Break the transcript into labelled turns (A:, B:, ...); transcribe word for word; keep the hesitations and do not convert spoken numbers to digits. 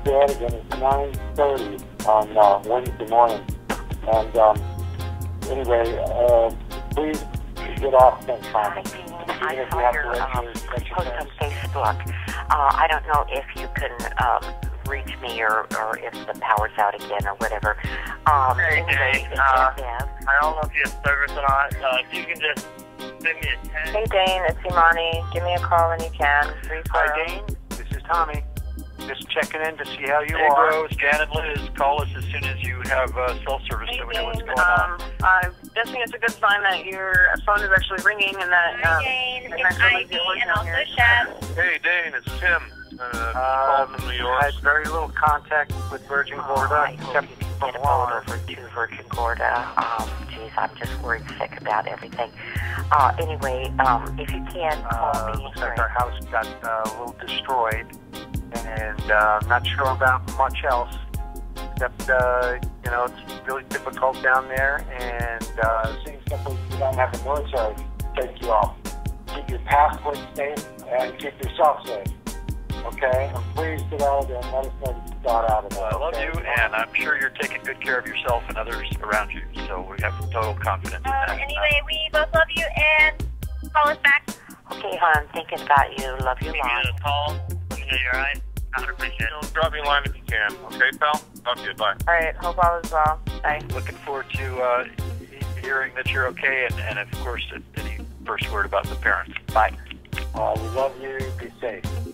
A: bed again. It's nine thirty on uh, Wednesday morning. And um, anyway, uh, please get off Saint Thomas.
B: I saw your um, post on Facebook. Uh, I don't know if you can um, reach me or, or if the power's out again or whatever. Um,
C: hey,
B: anyway,
C: Dane, uh,
B: yeah.
C: I don't know if you have service or not. Uh, if you can just send me a text.
D: Hey, Dane, it's Imani. Give me a call when you can.
E: Hi, Dane. This is Tommy. Just checking in to see how you
F: hey,
E: are.
F: Hey, bros. Jan and Liz, call us as soon as you have uh, cell service
D: hey,
F: so we know what's
D: Dane,
F: going
D: um,
F: on.
D: I'm guessing it's a good sign that your phone is actually ringing and that um,
G: Dane,
D: it's
G: I D and also Chef.
H: Hey, Dane, it's Tim. Uh,
E: Um,
H: call from New York.
E: I had very little contact with Virgin Gorda,
B: I
E: except
B: hope you
E: from
B: get a
E: Juan.
B: vote over to Virgin Gorda. Um, geez, I'm just worried sick about everything. Uh, anyway, um, if you can, call
E: Uh,
B: me.
E: looks like our house got uh, a little destroyed, and uh, I'm not sure about much else, except, uh, you know, it's really difficult down there, and uh,
A: Seeing stuff where you don't have the military take you off. Keep your passport safe and keep yourself safe. Okay? And please get out of there and let us know that you got out of there.
F: I love
A: okay?
F: you, and I'm sure you're taking good care of yourself and others around you, so we have total confidence in
G: Um,
F: that.
G: anyway, we both love you and call us back.
B: Okay, hon, thinking about you. Love you
C: Give
B: long.
C: me a call. Let me know you're alright. I would appreciate it.
H: So drop me a line if you can. Okay, pal? Talk to you. Bye.
D: All right, hope all is well. Bye.
F: Looking forward to uh, hearing that you're okay, and, and of course, any first word about the parents. Bye.
A: Uh, we love you. Be safe.